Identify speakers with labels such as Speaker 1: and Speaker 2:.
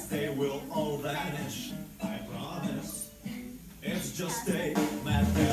Speaker 1: they will all vanish, I promise. It's just a matter